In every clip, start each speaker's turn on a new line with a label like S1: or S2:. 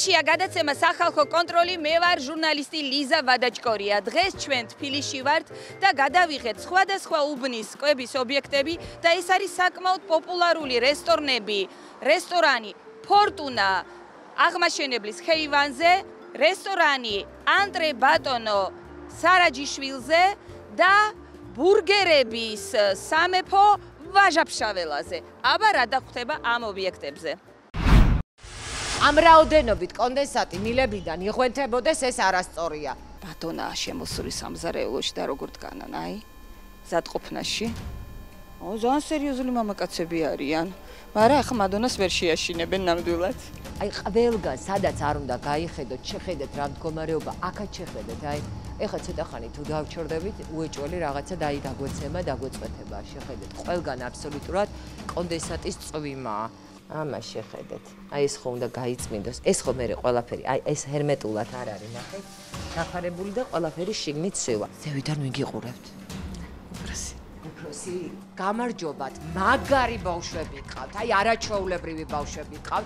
S1: ეთერშია გადაცემა სახალხო კონტროლი, მე ვარ ჟურნალისტი ლიზა ვადაჩკორია. დღეს ჩვენ თბილისში ვართ და გადავიღეთ სხვადასხვა უბნის კვების ობიექტები და ეს არის საკმაოდ პოპულარული რესტორანი ფორტუნა აღმაშენებლის ხეივანზე, რესტორანი ანტრე ბატონო სარაჯიშვილზე და ბურგერების სამეფო ვაჟაფშაველაზე. აბა რა დაგხვდება ამ ობიექტებზე?
S2: ამ რაოდენობით კონდენსატი მილებიდან იღვენთებოდეს, ეს არასწორია.
S1: ბატონაა შემოსული სამზარეულოში და როგორ დგანან, აი, ზადყოფნაში. ძალიან სერიოზული მამაკაცები არიან, მაგრამ ახლა მადონას ვერ შეაშინებენ ნამდვილად.
S2: აი, ყველგან სადაც არ უნდა გაიხედოთ, შეხედეთ რა მდგომარეობა, აქაც შეხედეთ, აი, ეხლა ცოტა ხანი თუ დავჩერდებით, უეჭველი რაღაცა დაგვეწვეთება, შეხედეთ, ყველგან აბსოლუტურად კონდენსატის წვიმაა. ამას შეხედეთ. აი ეს ხო უნდა გაიწმინდოს. ეს ხო მე ყველაფერი, აი ეს ჰერმეტულად არ არის, ნახეთ. დაფარებული და ყველაფერი შიგნით სვივა. ზევიდან ვიგიყურებთ. უფროსი, გამარჯობათ, მაგარი ბავშვები გყავთ. აი არაჩვეულებრივი ბავშვები გყავთ.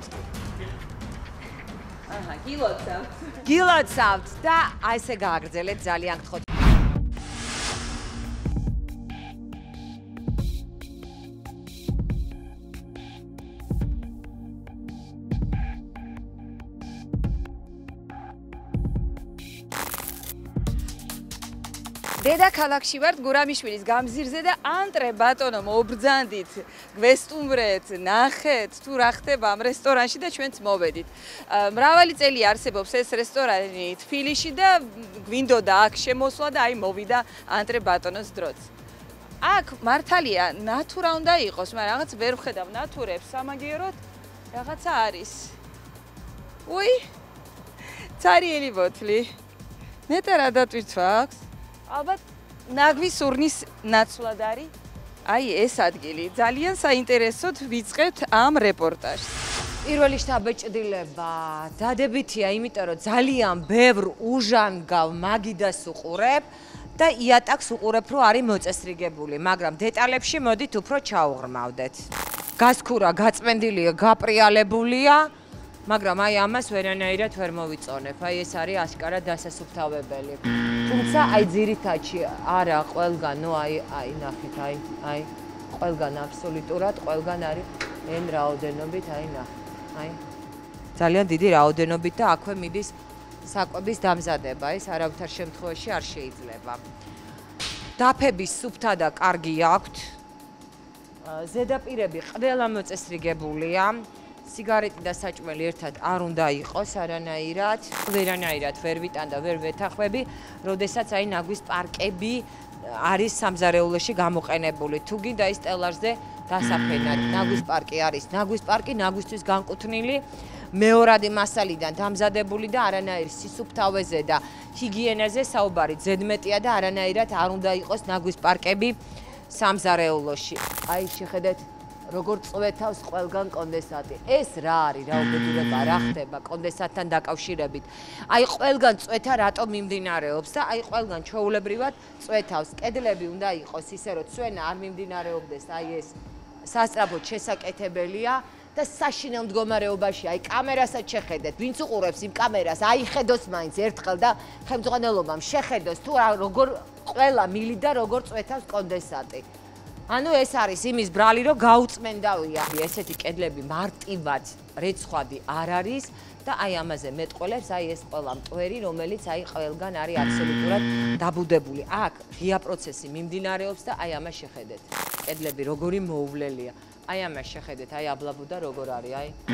S1: აჰა, გილოცავთ.
S2: გილოცავთ და აი ესე გააგრძელეთ, ძალიან გთხოვთ.
S1: დედაქალაქში ვართ გურამიშვილის გამზირზე და ანტრე ბატონო მობრძანდით, გვესტუმრეთ, ნახეთ თუ რა ხდება ამ რესტორანში და ჩვენც მოვედით. მრავალი წელი არსებობს ეს რესტორანი თბილისში და გვინდოდა აქ შემოსვლა და აი მოვიდა ანტრე ბატონოს დროც. აქ მართალია ნატურა უნდა იყოს, მაგრამ რაღაც ვერ ვხედავ ნატურებს, სამაგიეროდ რაღაცა არის. უი! ცარიელი ბოთლი. ნეტა რა დატვირთვა აქვს? ალბათ ნაგვის სურნის ნაცვლად არის. აი ეს ადგილი. ძალიან საინტერესოდ ვიწყებთ ამ რეპორტაჟს.
S2: პირველი შთაბეჭდილება დადებითია, იმიტომ რომ ძალიან ბევრ უჟანგავ მაგიდას უყურებ და იატაკს უყურებ, რომ არის მოწესრიგებული, მაგრამ დეტალებში მოდით უფრო ჩაუღრმავდეთ. გასქურა გაწმენდილია, გაპრიალებულია, მაგრამ აი ამას ვერანაირად ვერ მოვიწონებ. აი ეს არის ასკარად დასასუფთავებელი. თუმცა აი ძირითადში არა ყველგან, ნუ აი ნახეთ, აი ყველგან აბსოლუტურად ყველგან არის εν რაოდენობით, აი ნახეთ, აი ძალიან დიდი რაოდენობით და აქვე მიდის საკვების დამზადება, ეს არავითარ შემთხვევაში არ შეიძლება. დაფების სუფთა და კარგი აქვთ. ზედაპირები ყველა მოწესრიგებულია. სიგარეტი და საჭმელი ერთად არ უნდა იყოს არანაირად, ვერანაირად ვერ ვიტან და ვერ ვეთახვები, როდესაც აი ნაგვის პარკები არის სამზარეულოში გამოყენებული. თუ გინდა ის სტელაჟზე დასაფენად, ნაგვის პარკი არის. ნაგვის პარკი ნაგვისთვის განკუთვნილი მეორადი მასალიდან დამზადებული და არანაირ სისუფთავეზე და ჰიგიენაზე საუბარი ზედმეტია და არანაირად არ უნდა იყოს ნაგვის პარკები სამზარეულოში. აი შეხედეთ როგორ წვეთავს ყველგან კონდენსატი. ეს რა არის, რა უბედურება, რა ხდება კონდენსატთან დაკავშირებით. აი ყველგან წვეთა რატომ მიმდინარეობს და აი ყველგან ჩვეულებრივად წვეთავს. კედლები უნდა იყოს ისე, რომ წვენა არ მიმდინარეობდეს, აი ეს სასწრაფოდ შესაკეთებელია და საშინელ მდგომარეობაში, აი კამერასაც შეხედეთ, ვინც უყურებს იმ კამერას, აიხედოს მაინც ერთხელ და ხელმძღვანელობამ შეხედოს თუ როგორ ყველა მილიდა როგორ წვეთავს კონდენსატი. ანუ ეს არის იმის ბრალი, რომ გაუწმენდავია. ესეთი კედლები მარტივად რეცხვადი არ არის და აი ამაზე მეტყველებს აი ეს ყველა მტვერი, რომელიც აი ყველგან არის აბსოლუტურად დაბუდებული. აქ ღია პროცესი მიმდინარეობს და აი ამას შეხედეთ. კედლები როგორი მოუვლელია. აი ამას შეხედეთ, აი აბლაბუდა როგორ არის,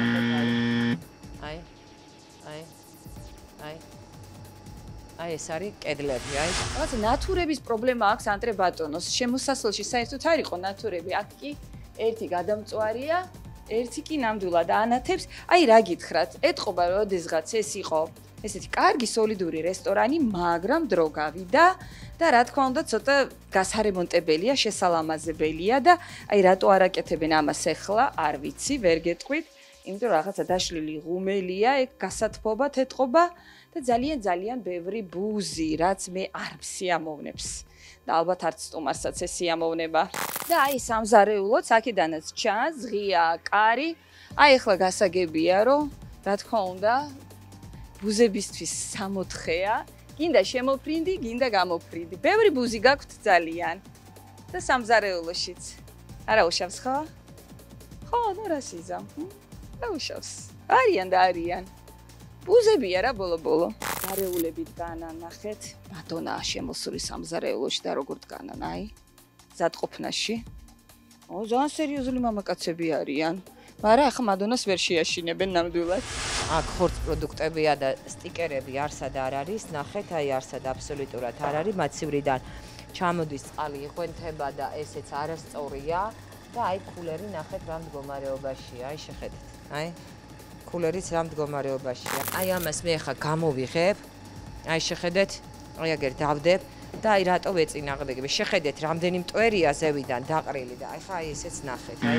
S2: აი ეს არის კედლები, აი.
S1: რაღაც ნატურების პრობლემა აქვს ანტრე ბატონოს. შემოსასვლელში საერთოდ არ იყო ნატურები. აქ კი ერთი გადამწვარია, ერთი კი ნამდვილად ანათებს. აი რა გითხრათ, ეთყობა როდესღაც ეს იყო ესეთი კარგი სოლიდური რესტორანი, მაგრამ დრო გავიდა და რა თქმა უნდა ცოტა გასარემონტებელია, შესალამაზებელია და აი რატო არ აკეთებენ ამას ახლა, არ ვიცი, ვერ გეტყვით. იმიტომ რომ რაღაცა დაშლილი ღუმელია, ეგ გასათბობად ეთყობა და ძალიან ბევრი ბუზი, რაც მე არ მსიამოვნებს. და ალბათ არც სტუმარსაც ეს სიამოვნება. და აი სამზარეულოც აქედანაც ჩანს, ღია კარი. აი ახლა გასაგებია, რომ რა თქმა უნდა, ბუზებისთვის 64-ია. გინდა შემოფრინდი, გინდა გამოფრინდი. ბევრი ბუზი გაქვთ ძალიან. და სამზარეულოშიც. არა უშავს ხო? ხო, ნუ რა სიზამ. რა უშავს? არიან და არიან. ბუზებია რა ბოლო-ბოლო. ზარეულებით განანახეთ. ბატონაა შემოსული სამზარეულოში და როგორ დგანან, აი. ზადყოფნაში. ძალიან სერიოზული მამაკაცები არიან. მაგრამ ახლა მადონას ვერ შეაშინებენ ნამდვილად.
S2: აქ ხორც პროდუქტებია და სტიკერები არსად არ არის. ნახეთ, აი არსად აბსოლუტურად არ არის. მაცივრიდან ჩამოდის წყალი, იყვენთება და ესეც არასწორია და აი კულერი ნახეთ რა მდგომარეობაშია. აი შეხედეთ. აი კულერიც რა მდგომარეობაშია. აი ამას მე ახლა გამოვიღებ. აი შეხედეთ. აი აგერ დავდებ და აი რატო ვეწინააღმდეგები. შეხედეთ რამდენი მტვერია ზევიდან დაყრილი და აი ხა აი ესეც ნახეთ. აი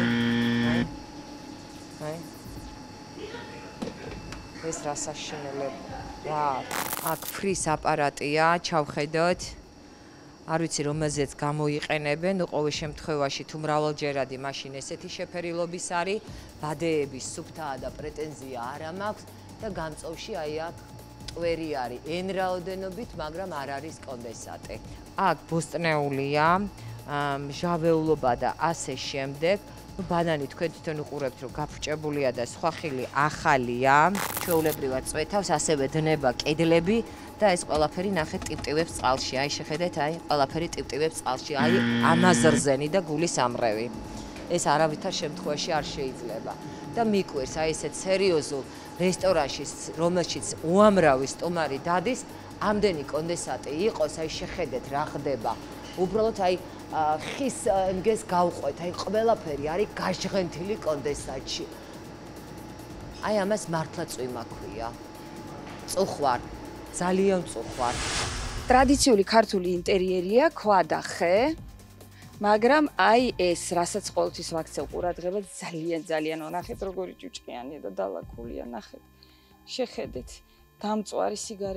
S2: აი ეს რა საშინელებია. აქ ფრის აპარატია, ჩავხედოთ. არ ვიცი რომელზეც გამოიყენებენ, ყოველ შემთხვევაში თუ მრავალჯერადი მაშინ ესეთი შეფერილობის არის, ბადეების სუფთაა და პრეტენზია არ მაქვს და გამწოვში აი აქ ტვერი არის n რაოდენობით, მაგრამ არ არის კონდენსატი. აქ ბოსტნეულია, მჟავეულობა და ასე შემდეგ. ბანანი თქვენ თვითონ უყურებთ რომ გაფრჭებულია და სხვა ხილი ახალია, ჩვეულებრივად წვეთავს, ასევე დნება კედლები და ეს ყველაფერი ნახეთ ტიპტივებს წყალში. აი შეხედეთ, აი ყველაფერი ტიპტივებს წყალში. აი ამაზრზენი და გულის ამრევი. ეს არავითარ შემთხვევაში არ შეიძლება. და მიკვირს აი ესეთ სერიოზულ რესტორანში, რომელშიც უამრავი სტუმარი დადის, ამდენი კონდენსატი იყოს, აი შეხედეთ რა ხდება. უბრალოდ აი ხის მგეს გავყვეთ, აი ყველაფერი არის გაჟღენთილი კონდენსატში. აი ამას მართლა წვიმა ქვია. წუხვარ, ძალიან წუხვარ.
S1: ტრადიციული ქართული ინტერიერია, ქვა და ხე. მაგრამ აი ეს, რასაც ყოველთვის ვაქცევ ყურადღებას, ძალიან ნახეთ როგორი ჭუჭყიანია და დალაქულია, ნახეთ. შეხედეთ, დამწვარი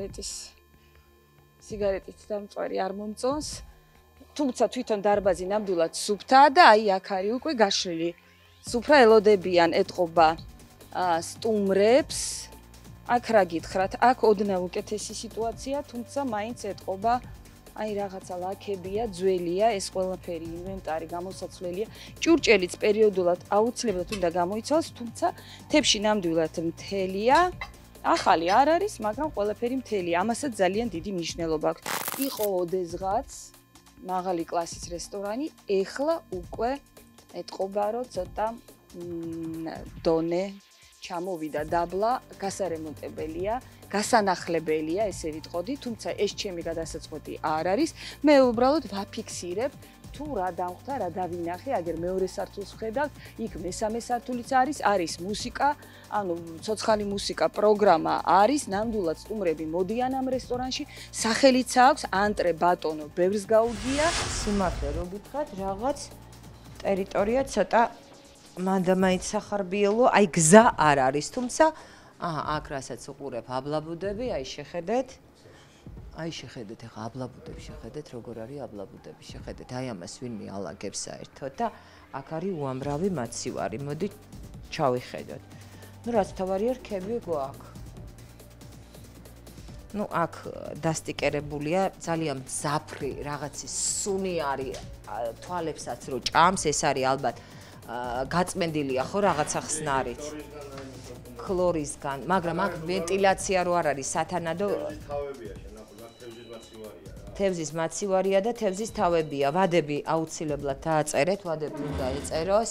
S1: სიგარეტით დამწვარი არ მომწონს. თუმცა თვითონ დარბაზი ნამდვილად სუფთაა და აი აქ არის უკვე გაშლილი. სუფრა ელოდებიან ეთყობა სტუმრებს. აქ რა გითხრათ, აქ ოდნავ უკეთესი სიტუაცია, თუმცა მაინც ეთყობა აი რაღაცა ლაქებია, ძველია, ეს ყველაფერი ინვენტარი გამოსაცვლელია. ჭურჭელიც პერიოდულად აუცილებლად უნდა გამოიცვალოს, თუმცა თებში ნამდვილად მთელია. ახალი არ არის, მაგრამ ყველაფერი მთელია. ამასაც ძალიან დიდი მნიშვნელობა აქვს. იყო ოდესღაც მაღალი კლასის რესტორანი, ეხლა უკვე ეთყობა რომ ცოტა დონე ჩამოვიდა დაბლა, გასარემონტებელია, გასანახლებელია, ესე ვიტყოდი, თუმცა ეს ჩემი გადასაწყვეტი არ არის. მე უბრალოდ ვაფიქსირებ თუ რა დამხვდა, რა დავინახე, აგერ მეორე სართულს ვხედავ, იქ მესამე სართულიც არის მუსიკა, ანუ ცოცხალი მუსიკა პროგრამა არის, ნამდვილად სტუმრები მოდიან ამ რესტორანში, სახელიც აქვს ანტრე ბატონო, ბევრს გაუგია.
S2: სიმართლე რომ გითხრათ, რაღაც ტერიტორია ცოტა მანდ-მაინც სახარბიელო, აი გზა არ არის, თუმცა აქ რასაც უყურებ აბლაბუდები, აი შეხედეთ. აი შეხედეთ, ეხა აბლაბუდები შეხედეთ, როგორ არის აბლაბუდები, შეხედეთ, აი ამას ვინმე ალაგებს საერთოდ და აქ არის უამრავი მაცივარი. მოდი ჩავიხედოთ. ნუ რაც თავარია რქები გვაქვს. ნუ აქ დასტიკერებულია, ძალიან მძაფრი რაღაცის სუნი არის, თვალებსაც რო ჭამს, ეს არის ალბათ გაწმენდილია ხო რაღაცა ხსნარით. ქლორისგან, მაგრამ აქ ვენტილაცია რო არ არის სათანადო თევზის მაცივარია და თევზის თავებია. ვადები აუცილებლად დააწერეთ, ვადები უნდა ეწეროს.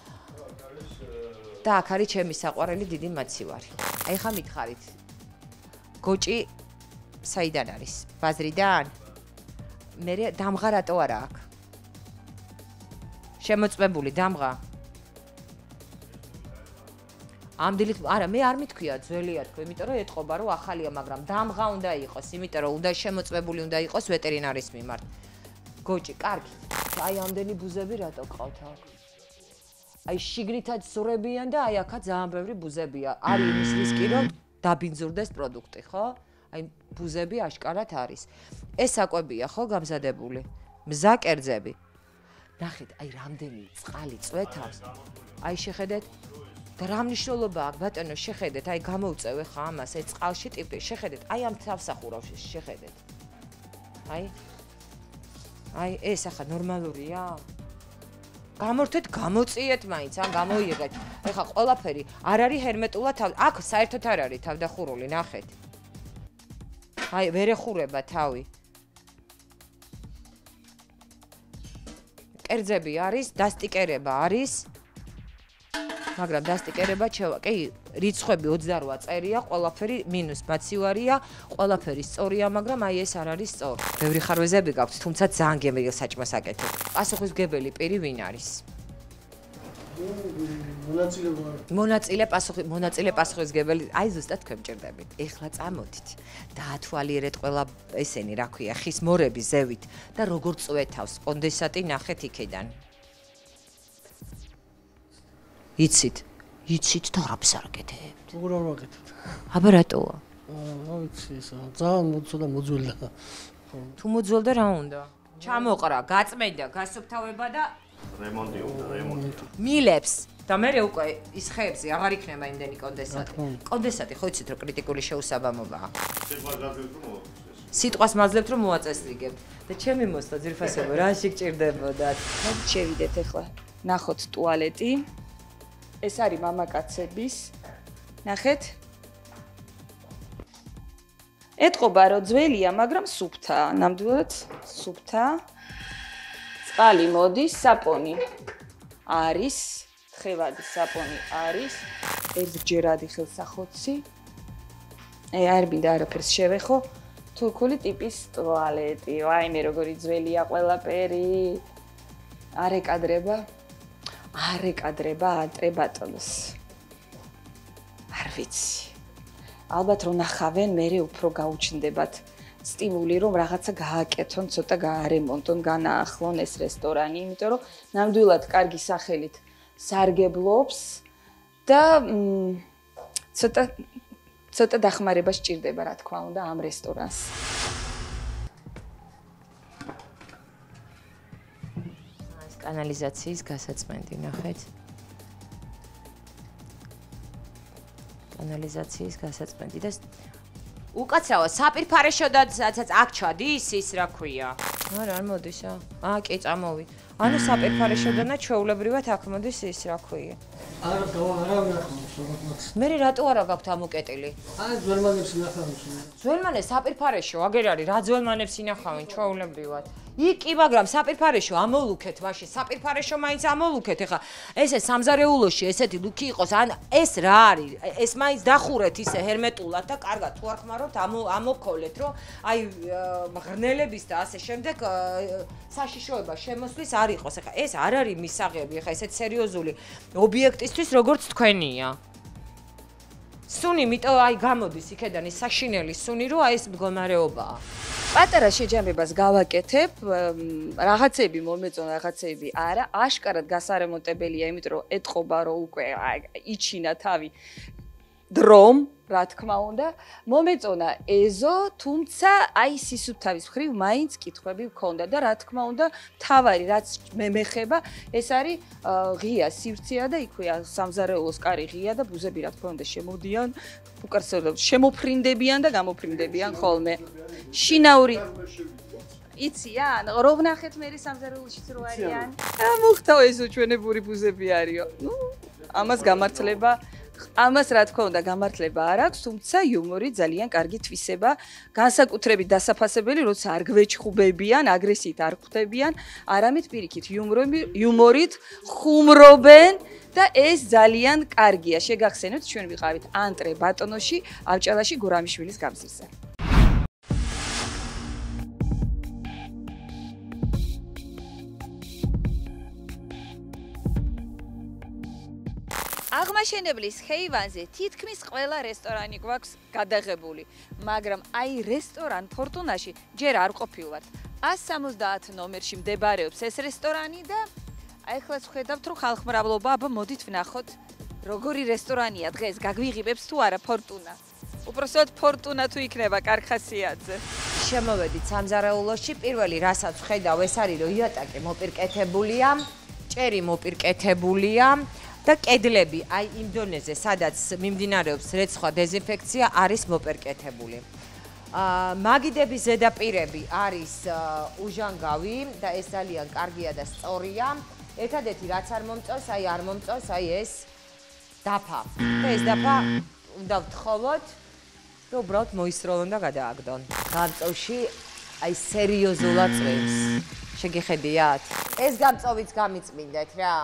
S2: და აქ არის ჩემი საყვარელი დიდი მაცივარი. აი ხა მითხარით. გოჭი საიდან არის? ბაზრიდან? მე დამღა რატო არა აქ? შემოწმებული დამღა? ამ დილით არა მე არ მithქვია ძველია თქო, იმიტომ რომ ეთყობა რომ ახალია, მაგრამ დამღა უნდა იყოს, იმიტომ რომ უნდა შემოწმებული უნდა იყოს ვეტერინარის მიმართ. გოჭი, კარგი. აი ამდენი ბუზები რატო ყავთ აქ? აი შიგნითაც ზურებიან და აი აქაც ძალიან ბევრი ბუზებია. არის იმის რისკი რომ დაბინძურდეს პროდუქტი, ხო? აი ბუზები აშკარად არის. ეს საკვებია ხო გამზადებული? მზა კერძები. ნახეთ, აი რამდენი წყალი წვეთავს. აი შეხედეთ და რა მნიშვნელობა აქვს ბატონო შეხედეთ აი გამოუწევ ხა ამას ეს წყალში ტიპი შეხედეთ აი ამ თავსახურავში შეხედეთ აი ეს ახლა ნორმალურია გამორთეთ გამოწიეთ მაინც ან გამოიიღეთ ეხლა ყველაფერი არ არის ჰერმეტულად აქ საერთოდ არ არის თავდახურული ნახეთ აი ვერ ეხურება თავი კერძები არის დასტიკერება არის მაგრამ დასტიკერება კი რიცხვები 28 წერია ყველაფერი მინუს მაცივარია ყველაფერი სწორია მაგრამ აი ეს არ არის სწორი ბევრი ხარვეზები გაქვს თუმცა ძალიან გემრიელ საჭმელს აკეთებ პასუხისმგებელი პირი ვინ არის მონაწილე პასუხისმგებელი აი ზუსტად თქვენ მჭირდებით ეხლა წამოდით დაათვალიერეთ ყველა ესენი რა ქვია ხის მორები ზევით და როგორ წვეთავს კონდენსატი ნახეთ იქიდან იცით და რაფს არ აკეთებთ?
S3: როგორ არ ვაკეთებთ?
S2: აბა რატოა?
S3: რა ვიცი ესა, ძალიან მოცოდა მოძველდა.
S2: თუ მოძველდა რა უნდა? ჩამოყრა, გაწმენდა, გასუფთავება და
S4: რემონტი უნდა, რემონტი.
S2: მილებს და მე უკვე ის ხეებზე აღარ იქნება იმდენი კონდენსატი. კონდენსატი ხო იცით რომ კრიტიკული შეუსაბამობაა. სიტყვას მაძლევთ რომ მოაწესრიგებთ და ჩემი მოსვლა ძირფასება რა შეგჭირდებოდათ?
S1: შევიდეთ ახლა. ნახოთ ტუალეტი. ეს არის მამაკაცების. ნახეთ. ეთყობა რომ ძველია, მაგრამ სუფთაა. ნამდვილად სუფთაა. წყალი მოდის, საპონი არის, თხევადი საპონი არის. ერთჯერადი ხელსახოცი. არ მინდა არაფერს შევეხო. თურქული ტიპის ტუალეტი. ვაიმე როგორი ძველია ყველაფერი. არ ეკადრება ანტრე ბატონს. არ ვიცი. ალბათ რომ ნახავენ, მე უფრო გაუჩნდებათ სტიმული რომ რაღაცა გააკეთონ, ცოტა გაარემონტონ, განაახლონ ეს რესტორანი, იმიტომ რომ ნამდვილად კარგი სახელით სარგებლობს და ცოტა დახმარება სჭირდება, რა თქმა უნდა, ამ რესტორანს.
S2: კანალიზაციის გასაწმენდი, ნახეთ. კანალიზაციის გასაწმენდი და უკაცრავად საპირფარეშოდაც აქ ჩადის ის რა ქვია. არა, არ მოდის. კი, წამოვით. ანუ საპირფარეშოდანაც ჩვეულებრივად აქ მოდის ის რა ქვია.
S3: არა, რა ვნახავთ?
S2: მე რატო არა გაქვთ ამუკეტილი?
S3: აი, ძველმანებს ინახავენ.
S2: ძველმანებს საპირფარეშო, აგერ არის რა ძველმანებს ინახავენ ჩვეულებრივად. იქ კი, მაგრამ საპირფარეშო ამოლუქეთ მაშინ, საპირფარეშო მაინც ამოლუქეთ. ეხლა ესე სამზარეულოში ესეთი ლუქი იყოს, ან ეს რა არის? ეს მაინც დახურეთ ისე ჰერმეტულად და კარგად თუ არ ხმარობთ, ამოქოლეთ, რომ აი მღრნელების და ასე შემდეგ საშიშოება შემოსვლის არ იყოს. ეხლა ეს არ არის მისაღები, ეხლა ესეთ სერიოზული ობიექტისთვის როგორც თქვენია. სუნი, იმიტომ აი გამოდის იქედან ის საშინელი სუნი, რომ აი ეს მდგომარეობაა.
S1: პატარა შეჯამებას გავაკეთებ, რაღაცები მომეწონა, რაღაცები არა, აშკარად გასარემონტებელია, იმიტომ რომ ეთყობა რომ უკვე იჩინა თავი დრომ, რა თქმა უნდა, მომეწონა ეზო, თუმცა აი სისუფთავის მხრივ მაინც კითხვები მქონდა და რა თქმა უნდა, თავარი რაც მე მეხება, ეს არის ღია სივრცეა და იქვეა სამზარეულოს კარი ღია და ბუზები რა თქმა უნდა შემოდიან, უკაცრავად შემოფრინდებიან და გამოფრინდებიან ხოლმე. შინაური იციან, რო ვნახეთ მე სამზარეულოშიც რო არიან. მოხდა ეს უჩვენებური ბუზები არისო. ამას გამართლება ამას რა თქმა უნდა გამართლება არ აქვს, თუმცა იუმორი ძალიან კარგი თვისება, განსაკუთრებით დასაფასებელი, როცა არ გვეჭხუბებიან, აგრესიით არ ხვდებიან, არამედ პირიქით იუმორით ხუმრობენ და ეს ძალიან კარგია. შეგახსენოთ, ჩვენ ვიყავით ანტრე ბატონოში, ავჭალაში გურამიშვილის გამზირზე. აღმაშენებლის ხეივანზე თითქმის ყველა რესტორანი გვაქვს გადაღებული, მაგრამ აი რესტორან ფორტუნაში ჯერ არ ყოფილვართ. 170 ნომერში მდებარეობს ეს რესტორანი და აი ხლაც ხედავთ რომ ხალხმრავლობა, აბა მოდით ვნახოთ როგორი რესტორანია დღეს, გაგვიღებებს თუ არა ფორტუნა. უпроსოდ ფორტუნა თუ იქნება კარხასიაძე.
S2: შემოვედით სამზარეულოში, პირველი რასაც ხედავ ეს არის რომ იატაკი მოპირკეთებულია, ჭერი მოპირკეთებულია. და კედლები, აი იმ დონეზე, სადაც მიმდინარეობს რეცხვა დეზინფექცია, არის მოპერკეთებული. მაგიდების ზედაპირები არის უჟანგავი და ეს ძალიან კარგია და სწორია. ერთადერთი რაც არ მომწონს, არ მომწონს ეს დაფა. და ეს დაფა უნდა ვთხოვოთ, რომ უბრალოდ მოისროლონ და გადააგდონ. გამწოვში აი სერიოზულად წვიმს. შეგიხედიათ? ეს გამწოვიც გამიწმინდეთ რა.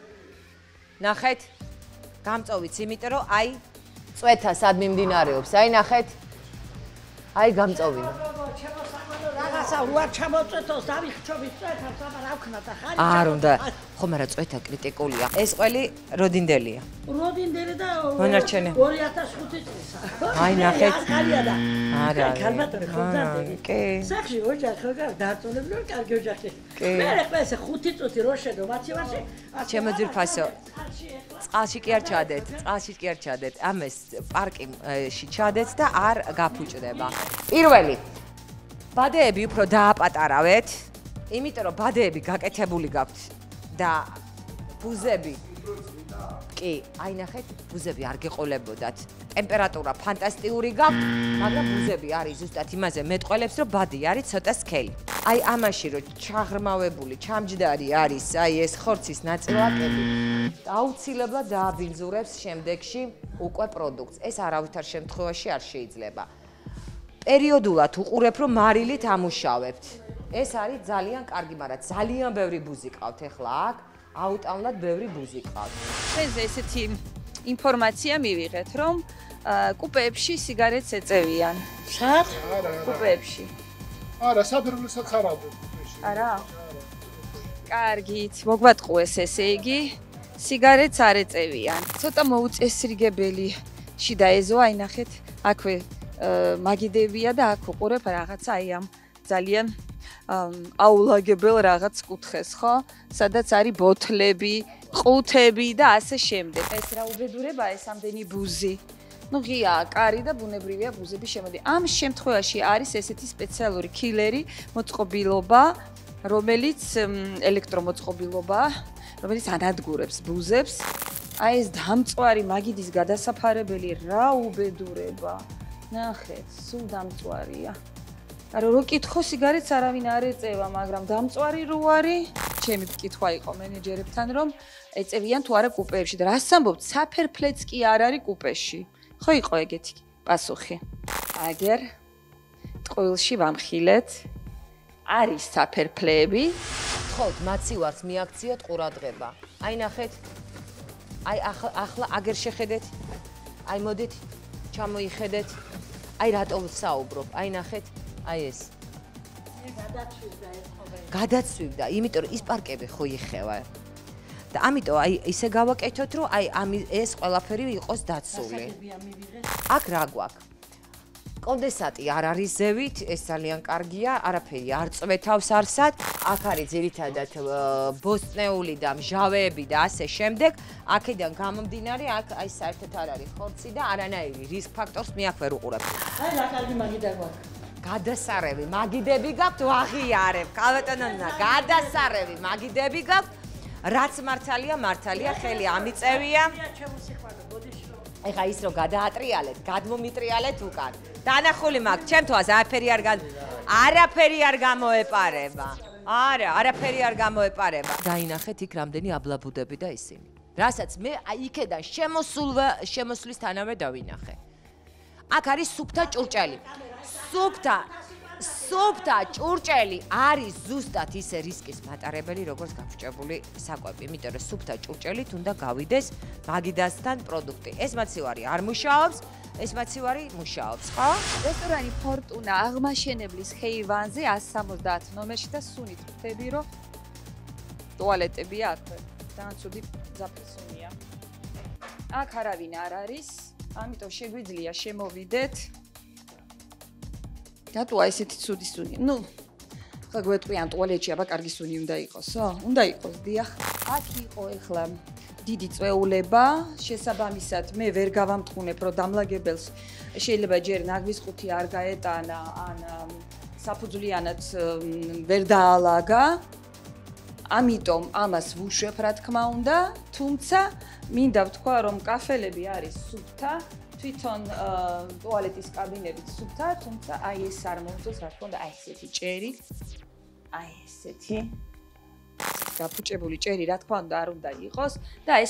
S2: ნახეთ? გამწოვიც, იმიტომ რომ აი წვეთა სად მიმდინარეობს, აი ნახეთ? აი გამწოვინა.
S5: რაღაცა უარ ჩამოწვეთოს, დავიხჩობით წვეთას, აბა რა ვქნა და ხარი.
S2: არ უნდა. ხო, მაგრამ წვეთა კრიტიკულია. ეს ყველი როდინდელია.
S5: როდინდელი და
S2: მონარჩენი.
S5: 2005 წელსა.
S2: აი ნახეთ.
S5: ხალია და.
S2: არა.
S5: ქალბატონი ხოძანდელი.
S2: კი.
S5: სახში ოჯახი ხო დაწოლებული კარგი ოჯახი.
S2: კი.
S5: მე ხა ესე 5 წუთი რო შედო მაცივარში.
S2: ჩემო ძირფასო. წყალში კი არ ჩადეთ, წყალში კი არ ჩადეთ. ამას პარკში ჩადეთ და არ გაფუჭდება. პირველი ბადეები უფრო დააპატარავეთ, იმიტომ რომ ბადეები გაკეთებული გაქვთ და ბუზები კი, აი ნახეთ, ბუზები არ გეყოლებოდათ. ტემპერატურა ფანტასტიკური გაქვთ, მაგრამ ბუზები არის ზუსტად იმაზე მეტყველებს, რომ ბადი არის ცოტა სქელი. აი ამაში რომ ჩაღრმავებული, ჩამჯდარი არის აი ეს ხორცის ნაწილაკები, აუცილებლად დააბინძურებს შემდეგში უკვე პროდუქტს. ეს არავითარ შემთხვევაში არ შეიძლება. პერიოდულად უყურებ, რომ მარილით ამუშავებთ. ეს არის ძალიან კარგი, მაგრამ ძალიან ბევრი ბუზი ყავთ ახლა აქ, აუტანლად ბევრი ბუზი ყავთ.
S1: ჩვენზე ესეთი ინფორმაცია მივიღეთ, რომ კუპეებში სიგარეტს ეწევიან.
S5: სად?
S1: კუპეებში.
S6: არა, საფერმლოსაც არ ავდებ.
S1: არა? კარგით, მოგვატყუეს ესე იგი. სიგარეტს არ ეწევიან. ცოტა მოუწესრიგებელი შიდა ეზო, აი ნახეთ, აქვე მაგიდებია და აქ უყურებ რაღაცა აი ამ ძალიან აულაგებელ რაღაც კუთხეს, ხო? სადაც არის ბოთლები, ყუთები და ასე შემდეგ. ეს რა უბედურებაა ეს ამდენი ბუზი. ნუ ღიაა, კარი და ბუნებრივია ბუზები შემოდი. ამ შემთხვევაში არის ესეთი სპეციალური კილერი, მოწყობილობა, რომელიც ელექტრომოწყობილობა, რომელიც ანადგურებს ბუზებს. აი ეს დამწვარი მაგიდის გადასაფარებელი რა უბედურება. ნახეთ, სულ დამწვარია. არა, რო კითხო სიგარეტს არავინ არ ეწევა, მაგრამ დამწვარი რო არის. ჩემი კითხვა იყო მენეჯერებთან, რომ ეწევიან თუ არა კუპეებში და რას ამბობთ, საფერფლეც კი არ არის კუპეში. ხო იყო ეგეთი პასუხი. აგერ ტყუილში ვამხილეთ. არის საფერფლეები.
S2: თხოვთ, მაცივარს მიაქციოთ ყურადღება. აი ნახეთ. აი ახლა აგერ შეხედეთ. აი მოდით, ჩამოიხედეთ. აი რატო საუბრობ? აი ნახეთ. აი ეს. გადაცვივდა, იმიტომ რომ ის პარკები ხო იხევა. და ამიტომ აი ისე გავაკეთოთ, რომ აი ეს ყველაფერი იყოს დაცული. აქ რა გვაქვს? კონდენსატი არ არის ზევით, ეს ძალიან კარგია, არაფერი არ წვეთავს არსად. აქ არის ძირითადად ბოსტნეული და მჟავეები და ასე შემდეგ. აქედან გამომდინარე, აქ აი საერთოდ არ არის ხორცი და არანაირი რისკ ფაქტორს მე აქ ვერ უყურებ.
S5: აი რა კარგი მაგიდა გვაქვს.
S2: გადასარევი მაგიდები გაქვთ, ვაღიარებ. კალბატონონა, გადასარევი მაგიდები გაქვთ. რაც მართალია, ხელი ამიწევია. ეხა ის რომ გადაატრიალეთ, გადმომიტრიალეთ უკან. დანახული მაქვს, ჩემთვას არაფერი არ გამოეპარება. არაფერი არ გამოეპარება. დაინახეთ იქ რამდენი აბლაბუდები და ისინი. რასაც მე იქედან შემოსვლისთანავე დავინახე. აქ არის სუფთა ჭურჭელი. სუფთა ჭურჭელი არის ზუსტად ისე რისკის მატარებელი, როგორც გაფუჭებული საკვები. იმიტომ რომ სუფთა ჭურჭელით უნდა გავიდეს მაგიდასთან პროდუქტი. ეს მაცივარი არ მუშაობს, ეს მაცივარი მუშაობს, ხო?
S1: რესტორანი ფორტუნა აღმაშენებლის ხეივანზე 170 ნომერში და სუნით ვთები, რომ ტუალეტებია აქვე. დაანცუდი ზაფხულია. აქ არავინ არ არის, ამიტომ შეგვიძლია შემოვიდეთ. რატოა ესეთი ცუდი სუნი? ნუ ხა გვეტყვიან ტუალეტში, აბა კარგი სუნი უნდა იყოსო? უნდა იყოს, დიახ. აქ იყო ეხლა დიდი წვეულება, შესაბამისად მე ვერ გავამტყუნებ, რომ დამლაგებელს შეიძლება ჯერ ნაგვის ყუთი არ გაეტანა, ან საფუძვლიანად ვერ დაალაგა. ამიტომ ამას ვუშვებ რა თქმა უნდა, თუმცა მინდა ვთქვა რომ კაფელები არის სუფთა, თვითონ ტუალეტის კაბინებიც სუფთა, თუმცა აი ეს არ მომწონს რა თქმა უნდა აი ესეთი ჭერი, აი ესეთი გაფუჭებული ჭერი რა თქმა უნდა არ უნდა იყოს და აი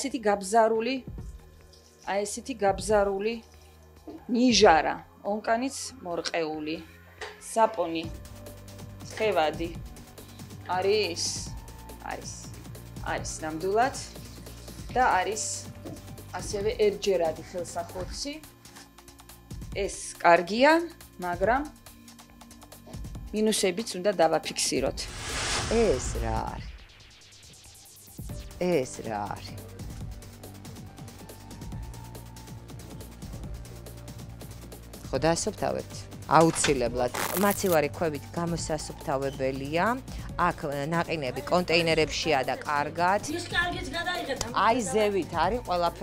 S1: ესეთი გაბზარული ნიჟარა, ონკანიც მორყეული, საპონი, თხევადი არის ნამდვილად და არის ასევე ერთჯერადი ხელსახოცი. ეს კარგია, მაგრამ მინუსებიც უნდა დავაფიქსიროთ.
S2: ეს რა არის? ეს რა არის? ხო დაასუფთავებთ? აუცილებლად. მაცივარი ქვევით გამოსასუფთავებელია. აქ ნაყინები კონტეინერებშია და კარგად.
S5: ის კარგიც გადაიღეთ.
S2: აი ზევით არის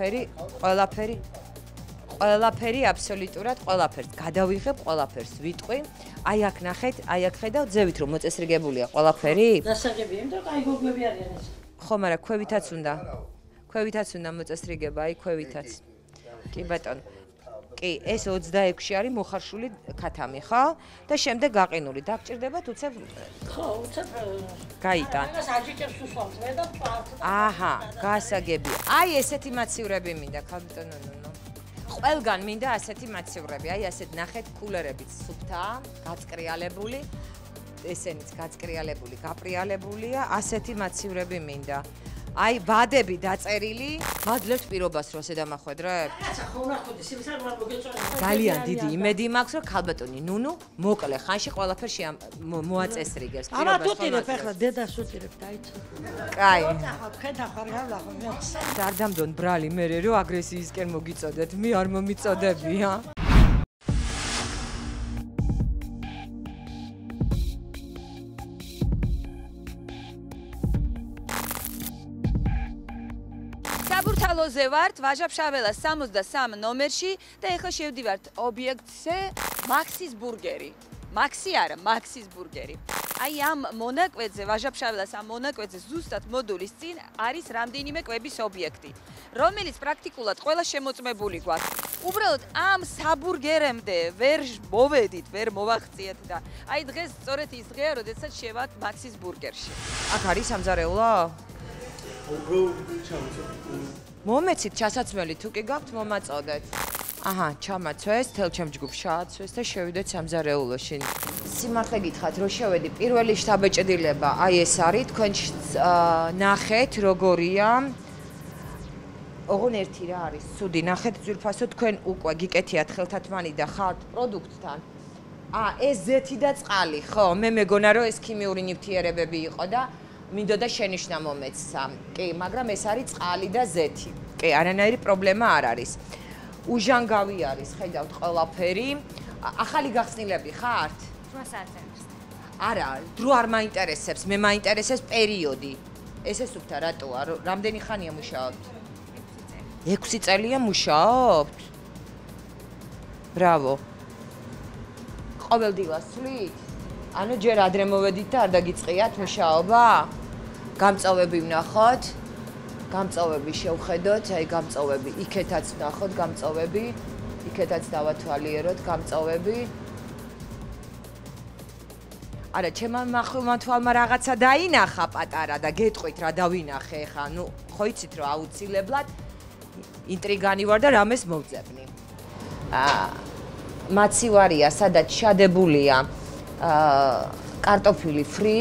S2: ყველაფერი აბსოლუტურად ყველაფერს გადავიღებ, ყველაფერს ვიტყვი. აი აქ ნახეთ, აი აქ ხედავთ ზევით რომ მოწესრიგებულია ყველაფერი?
S5: დასაგები, იმიტომ რომ აი გოგები არიან ეს.
S2: ხო, მაგრამ ქვევითაც უნდა მოწესრიგება, აი ქვევითაც. კი ბატონო. კი, ეს 26-ში არის მოხარშული ქათამი, ხო? და შემდეგ გაყინული. დაგჭირდებათ უცებ
S5: ხო, უცებ
S2: გაიტან.
S5: ეს აჯიჭებს უსვამს მე და პარტ.
S2: აჰა, გასაგები. აი ესეთი მაცივრები მინდა, ქალბატონო. ყველგან მინდა ასეთი მაცივრები. აი ასეთ ნახეთ კულერებიც სუფთაა, გაწკრიალებული. ესენიც გაწკრიალებული, გაპრიალებულია, ასეთი მაცივრები მინდა. აი ბადები დაწერილი, მადლობთ პირობას რომ შედამახვედრებ.
S5: რაცა ხო ნახოდეს, იმის არ მოგეწონა.
S2: ძალიან დიდი იმედი მაქვს რომ ქალბატონი ნუნუ მოკლე ხანში ყველაფერში მოაწესრიგებს.
S5: ამა თუტირებ ახლა დედას უტირებ დაიცო.
S2: კაი.
S5: ხედა ხარ გავლახო მე.
S2: დარდამდონ ბრალი მე რომ აგრესიისკენ მოგიწოდეთ, მე არ მომიწოდებია.
S1: საბურთალოზე ვართ, ვაჟა-ფშაველას 63 ნომერში და ეხლა შევდივართ ობიექტზე მაქსის ბურგერი. მაქსი არა, მაქსის ბურგერი. აი ამ მონაკვეთზე, ვაჟა-ფშაველას ამ მონაკვეთზე ზუსტად მოდულის წინ არის რამდენიმე კვების ობიექტი, რომელიც პრაქტიკულად ყველა შემოწმებული გვაქვს. უბრალოდ ამ საბურგერემდე ვერ მოვედით, ვერ მოვახციეთ და აი დღეს სწორედ ის დღეა, როდესაც შევართ მაქსის ბურგერში.
S2: აქ არის სამზარეულო? მომეცით ჩასაცმელი თუ კი გაქვთ მომაწოდეთ. აჰა, ჩამაცვეს, თელ ჩემ ჯგუფს ჩააცვეს და შევიდეთ სამზარეულოში. სიმართლე გითხრათ, რომ შევედი პირველი შთაბეჭდილება, აი ეს არის, თქვენ ნახეთ როგორია. ოღონ ერთი რა არის, ცუდი, ნახეთ ძვირფასო, თქვენ უკვე გიკეთიათ ხელთათმანი და ხართ პროდუქტთან. ეს ზეთი და წყალი, ხო, მე მეგონა რომ ეს ქიმიური ნივთიერებები იყო და მინდოდა შენიშვნა მომეცსა. კი, მაგრამ ეს არის წყალი და ზეთი. კი, არანაირი პრობლემა არ არის. უჟანგავი არის, ხედავთ ყველაფერი. ახალი გახსნილები ხართ?
S7: 8 საათს.
S2: არა, დრო არ მაინტერესებს, მე მაინტერესებს პერიოდი. ესე სუფთა რატოა? რამდენი ხანია მუშაობთ? 6 წელია მუშაობთ? ბრავო. ყოველდღიურად სვლით? ანუ ჯერ ადრე მოვედით და არ დაგიწყიათ მუშაობა? გამწოვები ვნახოთ. გამწოვები შევხედოთ, აი გამწოვები, იქეთაც ვნახოთ გამწოვები, იქეთაც დავათვალიეროთ გამწოვები. არა, ჩემმა მახვილმა თვალმა რაღაცა დაინახა პატარა და გეტყვით რა დავინახე ხა, ნუ ხო იცით რომ აუცილებლად ინტრიგანი ვარ და რამეს მოვძებნი. მაცივარია, სადაც შადებულია კარტოფილი ფრი.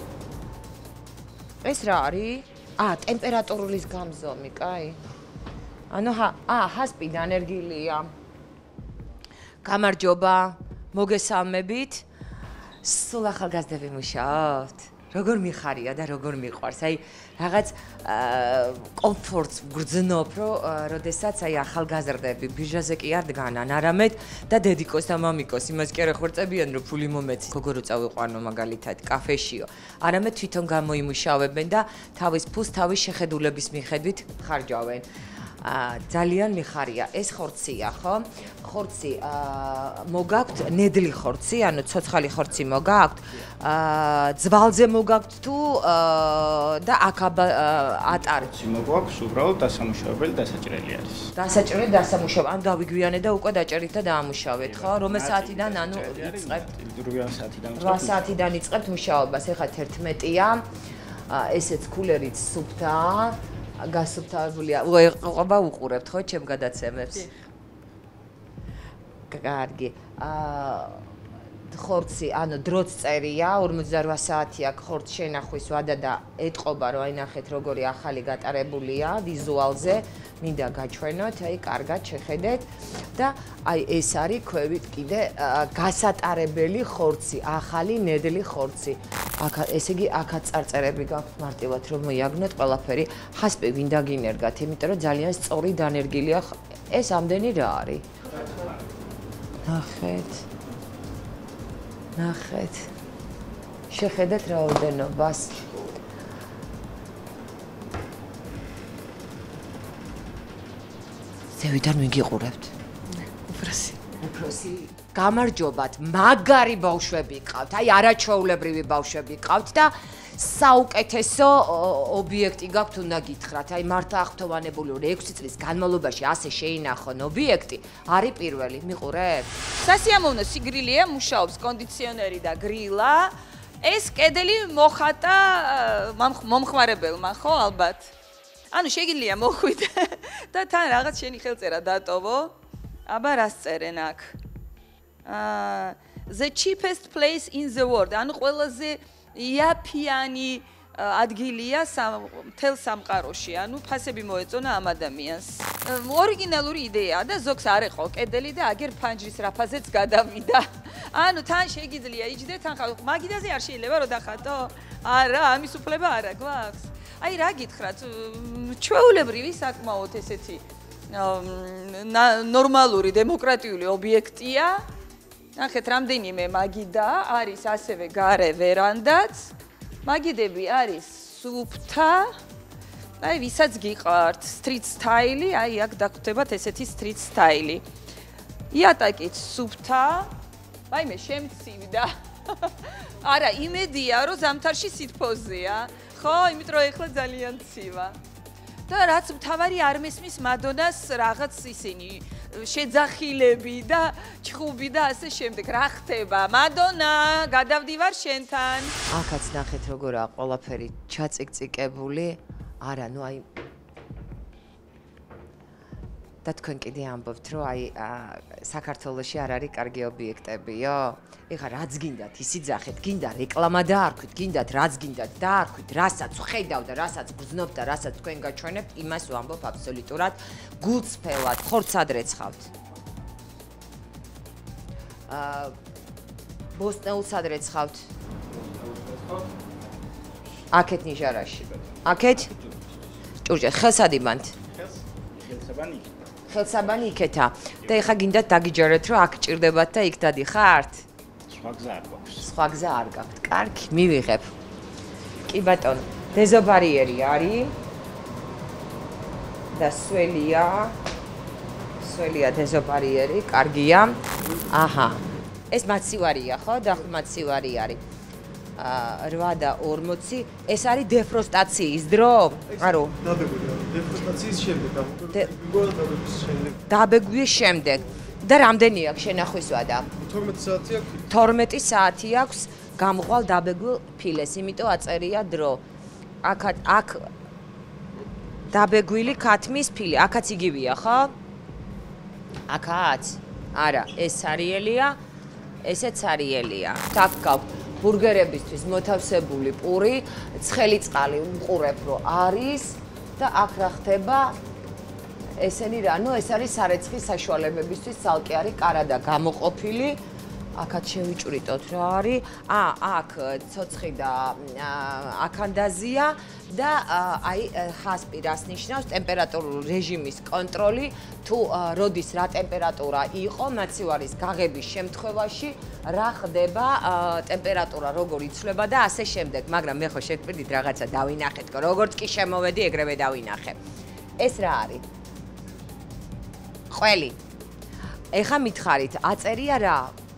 S2: ეს რა არის? ტემპერატურის გამზომი, კაი. ანუ ჰასპი დანერგილია. გამარჯობა, მოგესალმებით. სულ ახალგაზრდები მუშაობთ. როგორ მიხარია და როგორ მიყვარს. აი რაღაც კომფორტს გრძნობ, რომ როდესაც აი ახალგაზრდები ბიჟაზე კი არ დგანან, არამედ და დედიკოს და მამიკოს იმას კი არ ეხორწებიან, რომ ფული მომეცი. გოგორო წავიყვანო მაგალითად კაფეშიო. არამედ თვითონ გამოიმუშავებენ და თავის ფულს თავის შეხედულების მიხედვით ხარჯავენ. ძალიან მიხარია ეს ხორცია, ხო? ხორცი მოგაქვთ ნედლი ხორცი, ანუ ცოცხალი ხორცი მოგაქვთ, ძვალზე მოგაქვთ თუ და აქაბა ატარებს.
S7: მოგვაქვს უბრალოდ დასამუშავებელი დასაჭრელი არის.
S2: დასაჭრელი დასამუშავებელი. ანუ დავიგვიანე და უკვე დაჭერით და დაამუშავეთ, ხო? რომელ საათიდან ანუ იწყებთ?
S7: 8 საათიდან.
S2: 8 საათიდან იწყებთ მუშაობას. ეხლა 11-ია. ესეც კულერიც სუფთაა. გასუფთავებულია. ყობა უყურებთ ხო ჩემ გადაცემებს? კარგი. ხორცი, ანუ დროც წერია, 48 საათი აქვს ხორც შენახვის ვადა და ეტყობა რომ აი ნახეთ როგორი ახალი გატარებულია ვიზუალზე, მინდა გაჩვენოთ, აი კარგად შეხედეთ და აი ეს არის ქვევით კიდე გასატარებელი ხორცი, ახალი ნედლი ხორცი. ესე იგი აქაც წარწერები გაქვთ მარტივად რომ მოიაგნოთ ყველაფერი. ხასპი ვინ დაგინერგათ, იმიტომ რომ ძალიან სწორი დანერგილია. ეს ამდენი რა არის? ნახეთ. შეხედეთ რაოდენობას. ზევიდან ვიგიყურებთ. უფროსი. გამარჯობათ, მაგარი ბავშვები ყავთ, აი არაჩვეულებრივი ბავშვები ყავთ და საუკეთესო ობიექტი გაქვთ უნდა გითხრათ. აი მართლა აღფრთოვანებული 6 წლის განმავლობაში ასე შეინახონ ობიექტი, არის პირველი, მიყურებ?
S1: სასიამოვნო სიგრილია, მუშაობს კონდიციონერი და გრილა. ეს კედელი მოხატა მომხმარებელმა, ხო, ალბათ. ანუ შეგიძლია მოხვიდე და თან რაღაც შენი ხელწერა დატოვო. აბა რას წერენ აქ? The cheapest place in the world. ანუ ყველაზე იაფიანი ადგილია მთელ სამყაროში. ანუ ფასები მოეწონა ამ ადამიანს. ორიგინალური იდეაა და ზოგს არ ეყო კედელი და აგერ ფანჯრის რაფაზეც გადავიდა. ანუ თან შეგიძლია იჯდე თან მაგიდაზე არ შეიძლება რომ დახატო? არა, ამის უფლება არა გვაქვს. აი რა გითხრათ, ჩვეულებრივი საკმაოდ ესეთი ნორმალური დემოკრატიული ობიექტია. ნახეთ, რამდენიმე მაგიდა არის, ასევე გარე ვერანდაც. მაგიდები არის სუფთა. აი, ვისაც გიყართ street style, აი აქ დაგხვდებათ ესეთი street style. იატაკიც სუფთა. ვაიმე, შემცივდა. არა, იმედია, რომ ზამთარში სითბოზეა. ხო, იმიტომ რომ ეხლა ძალიან ცივა. და რაც მთავარი არ მესმის მადონას რაღაც ისინი შეძახილები და ჩხუბი და ასე შემდეგ. რა ხდება? მადონა, გადავდივარ შენთან.
S2: აქაც ნახეთ როგორაა ყველაფერი ჩაწიკწიკებული. არა, ნუ აი და თქვენ კიდე ამბობთ, რომ აი საქართველოში არ არის კარგი ობიექტებიო? ეხლა რაც გინდათ, ისიძახეთ, გინდა რეკლამა დაარქვით, გინდათ რაც გინდათ დაარქვით, რასაც ხედავ და რასაც გრძნობ და რასაც თქვენ გაჩვენებთ, იმას ვამბობ აბსოლუტურად გულწრფელად, ხორცად რეცხავთ. ბოსტნეულსად რეცხავთ. აქეთ ნიჟარაში. აქეთ? ჭურჭე, ხელსად იბანთ? ხელსაბანი იქეთა. და ეხლა გინდათ დაგიჯერეთ, რომ აქ ჭირდებათ და იქ დადიხართ?
S7: სხვა გზა არ გვაქვს.
S2: სხვა გზა არ გაქვთ. კარგი, მივიღებ. კი ბატონო, დეზობარიერი არის. და სველია. სველია დეზობარიერი, კარგია. აჰა. ეს მაცივარია, ხო? და მაცივარი არის. 8 და 40. ეს არის დეფროსტაციის დრო? არო.
S8: დაბეგვია. დეფროსტაციის შემდეგ,
S2: დაბეგვის შემდეგ. და რამდენი აქვს შენახვის ვადა?
S8: 12 საათი აქვს.
S2: 12 საათი აქვს გამღვალ დაბეგულ ფილეს, იმიტომ აწერია დრო. აქ დაბეგვილი ქათმის ფილი, აქაც იგივეა, ხო? აქაც? არა, ეს სარიელია, ესეც სარიელია. აქ გაქვს ბურგერებისთვის მოთავსებული პური, ცხელი წყალი უყურებ რომ არის და აქ რა ხდება? ესენი რა, ნუ ეს არის სარეცხვის საშუალებებისთვის ცალკე არის კარადა გამოყოფილი. აქაც შევიჭვრიტოთ რა არის. აქ ცოცხი და აქანდაზია და აი ხასპი რას ნიშნავს? ტემპერატურული რეჟიმის კონტროლი, თუ როდის რა ტემპერატურა იყო მაცივარის გაღების შემთხვევაში, რა ხდება ტემპერატურა როგორ იცვლება და ასე შემდეგ. მაგრამ მე ხო შეგპირდით რაღაცა დავინახეთ, როგორ კი შემოვედი, ეგრევე დავინახე. ეს რა არის? ყველი. ეხა მითხარით, აწერია რა?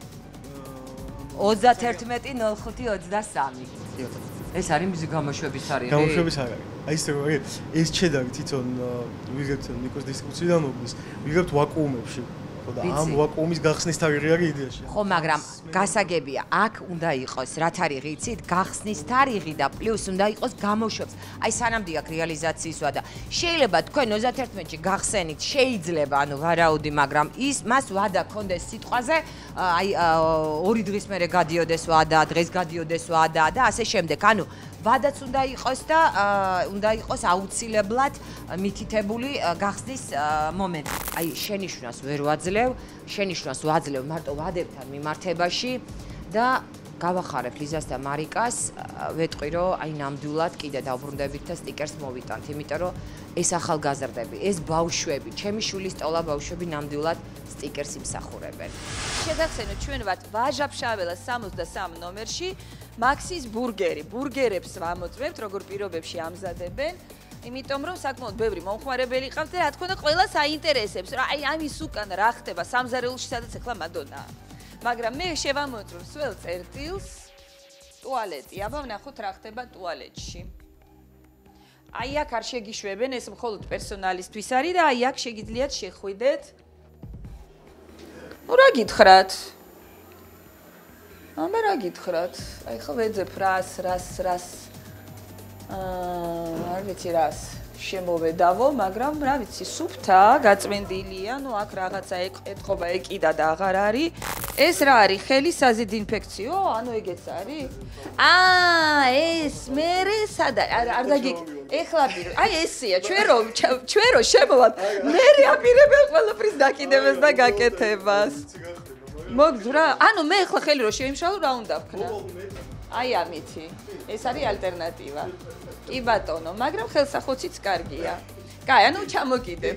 S2: 31.05.23. ეს არის მისი გამოშვების თარიღი?
S8: გამოშვების არ არის. აი ეს ჩედარი თვითონ ვიღებთ ნიკოს დისკუსიიდან მოგდის. ვიღებთ ვაკუუმებში. ხო და ამ ვაკუუმის გახსნის თარიღი არის იდეაში.
S2: ხო, მაგრამ გასაგებია, აქ უნდა იყოს რა თარიღი იცით? გახსნის თარიღი და პლუს უნდა იყოს გამოშვებს. აი სანამდე აქ რეალიზაციის ვადა. შეიძლება თქვენ 31-ში გახსენით, შეიძლება, ანუ ვარაუდი, მაგრამ მას ვადა კონდეს სიტყვაზე, აი 2 დღის მერე გადიოდეს ვადა, დღეს გადიოდეს ვადა და ასე შემდეგ. ანუ ვადაც უნდა იყოს და უნდა იყოს აუცილებლად მითითებული გახსნის მომენტი. აი შენიშვნას ვერ ვაძლევ, შენიშვნას ვაძლევ მარტო ვადებთან მიმართებაში და გავახარებ ლიზას და მარიკას, ვეტყვი რომ აი ნამდვილად კიდე დავბრუნდებით და სტიკერს მოვიტანთ, იმიტომ რომ ეს ახალგაზრდები, ეს ბავშვები, ჩემი შვილის ტოლა ბავშვები ნამდვილად სტიკერს იმსახურებენ.
S1: შეგახსენოთ ჩვენ ვართ ვაჟა-ფშაველას 63 ნომერში მაქსის ბურგერი. ბურგერებს ვამოწმებთ, როგორ პირობებში ამზადებენ. იმიტომ რომ საკმაოდ ბევრი მომხმარებელი ყავს და რა თქმა უნდა ყველას აინტერესებს, რა აი ამის უკან რა ხდება სამზარეულოში, სადაც ახლა მადონაა. მაგრამ მე შევამოწმებ სულ წერტილს ტუალეტი. აბა ვნახოთ რა ხდება ტუალეტში. აი აქ არ შეგიშვებენ, ეს მხოლოდ პერსონალისთვის არის და აი აქ შეგიძლიათ შეხვიდეთ. ну რა გითხრათ? აბა რა გითხრათ? აი ხო ვეძებ რას არ ვიცი რას შემოვედავო, მაგრამ რა ვიცი, სუფთა, გაწმენდილია, ну აქ რაღაცა ეთყობა ეკიდა და აღარ არის. ეს რა არის? ხელის საზედინფექციო? ანუ ეგეც არის? ეს მერე სად არ დაგიგ. ეხლა აი ესეა, ჩვენ რო შემოვალ, მერე აპირებენ ყველაფრის დაკიდებას და გაკეთებას. მოგძვრა? ანუ მე ეხლა ხელი რო შეიმშალო, რა უნდა ვქნა? აი ამითი. ეს არის ალტერნატივა. კი ბატონო, მაგრამ ხელსახოციც კარგია. კაი, ანუ ჩამოგიდებთ.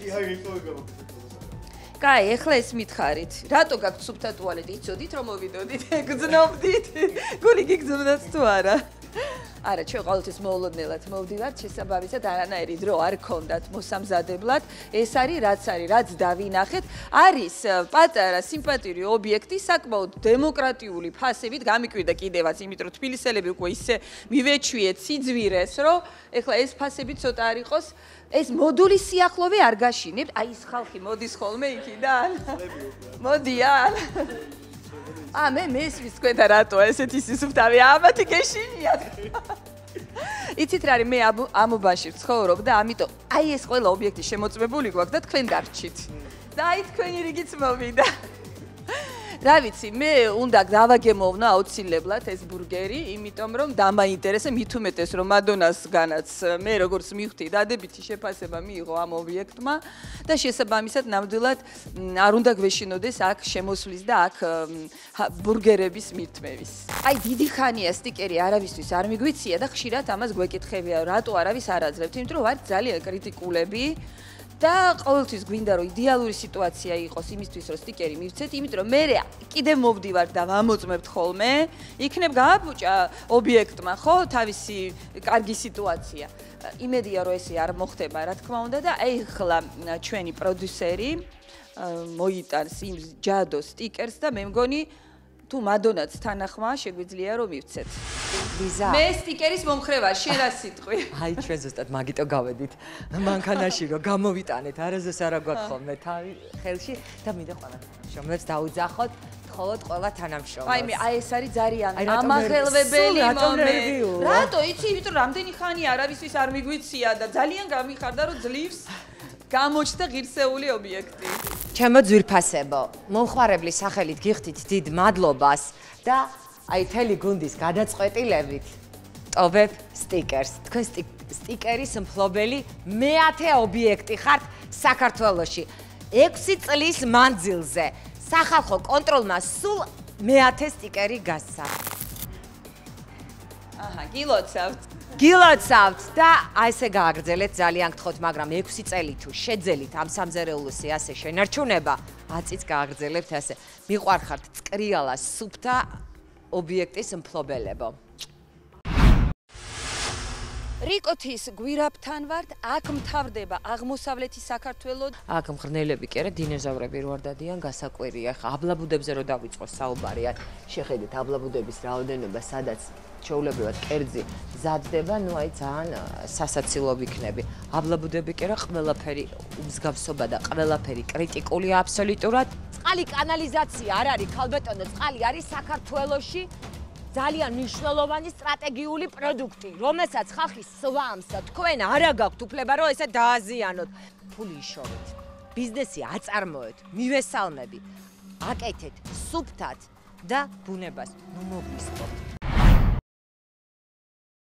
S1: კაი, ეხლა ეს მითხარით. რატო გაქვთ სუფთა ტუალეტი? იცოდით რომ მოვიდოდით? გძნობდით? გული გიგძნობდათ თუ არა? არა, ჩვენ ყოველთვის მოულოდნელად მოვდივართ, შესაბამისად არანაირი დრო არ გქონდათ მოსამზადებლად. ეს არის, რაც დავინახეთ, არის პატარა სიმპათიური ობიექტი, საკმაოდ დემოკრატიული ფასებით გამიკვირდა კიდევაც, იმიტომ რომ თბილისელები უკვე ისე მივეჩვიეთ სიძვირეს, რომ ეხლა ეს ფასები ცოტა არ იყოს. ეს მოდულის სიახლოვე არ გაშინებთ, აი ეს ხალხი მოდის ხოლმე იქიდან. მოდიან. მე მესმის თქვენ და რატო ესეთი სისუფთავე ამათი გეშინიათ. იცით რა არის, მე ამობანში ვცხოვრობ და ამიტომ აი ეს ყველა ობიექტი შემოწმებული გვაქვს და თქვენ დარჩით. და აი თქვენი რიგიც მოვიდა. რა ვიცი, მე უნდა დავაგემოვნა აუცილებლად ეს ბურგერი, იმიტომ რომ დამაინტერესა მით უმეტეს რომ მადონასგანაც მე როგორც მივხვდი, დადებითი შეფასება მიიღო ამ ობიექტმა და შესაბამისად ნამდვილად არ უნდა გვეშინოდეს აქ შემოსვლის და აქ ბურგერების მირთმევის. აი დიდი ხანია სტიკერი არავისთვის არ მიგვიცია და ხშირად ამას გვეკითხებია, რატო არავის არ აძლევთ, იმიტომ რომ ვართ ძალიან კრიტიკულები. და ყოველთვის გვინდა რომ იდეალური სიტუაცია იყოს იმისთვის რომ სტიკერი მივცეთ, იმიტომ რომ მე კიდე მოვდივარ და ვამოწმებთ ხოლმე, იქნებ გააბუჭა ობიექტმა, ხო, თავისი კარგი სიტუაცია. იმედია რომ ესე არ მოხდება, რა თქმა უნდა და ეხლა ჩვენი პროდიუსერი მოიტანს იმ ჯადო სტიკერს და მე მგონი თუ მადონაც თანახმა შეგვიძლია რომ მივცეთ.
S2: ლიზა.
S1: მე სტიკერის მომხრევა, შენ რა სიტყვი?
S2: აი ჩვენ ზუსტად მაგიტო გავედით. მანქანაში რომ გამოვიტანეთ, არასდროს არ აგვაქვს ხოლმე თავი ხელში და მინდა ყველა შრომებს დაუძახოთ, მხოლოდ ყველა თანამშრომელს.
S1: აი ეს არის ძალიან ამაღელვებელი მომენტი. რატო იცი, იმიტომ რომ რამდენი ხანია არავისთვის არ მიგვიცია და ძალიან გამიხარდა რომ ძლივს გამოჩნდა ღირსეული ობიექტი.
S2: ჩემო ძვირფასებო, მომხმარებლის სახელით გიხდით დიდ მადლობას და აი თელი გუნდის გადაწყვეტილებით ტოვებ სტიკერს. თქვენ სტიკერის მფლობელი მე-10 ობიექტი ხართ საქართველოში. 6 წლის მანძილზე სახალხო კონტროლმა სულ მე-10 სტიკერი გასცა.
S1: გილოცავთ.
S2: გილოცავთ და აი ესე გააგრძელეთ, ძალიან გთხოვთ, მაგრამ 6 წელი თუ შეძელით ამ სამზარეულოსი ასე შენარჩუნება, 10 წელს გააგრძელებთ ასე. მიყვარხართ წკრიალა სუფთა ობიექტის მფლობელებო.
S1: რიკოთის გვირაბთან ვართ, აქ მთავრდება აღმოსავლეთი საქართველო.
S2: აქ მღრნელები კი არა, დინოზავრები რო არ დადიან, გასაკვირია. ხა აბლაბუდებზე რო დავიწყოს საუბარი, შეხედეთ აბლაბუდების რაოდენობა, სადაც ჩვეულებრივად კერძი ზადდება, ნუ აი ძალიან სასაცილო ვიქნები. აბლაბუდები კი არა, ყველაფერი მსგავსობა და ყველაფერი კრიტიკულია აბსოლუტურად. წყალი კანალიზაცია არ არის, ქალბატონო, წყალი არის საქართველოში ძალიან მნიშვნელოვანი სტრატეგიული პროდუქტი, რომელსაც ხალხი სვამს და თქვენ არა გაქვთ უფლება რომ ესე დააზიანოთ. ფული იშოვეთ, ბიზნესი აწარმოეთ, მივესალმები, აკეთეთ სუფთად და ბუნებას ნუ მოგვისწროთ.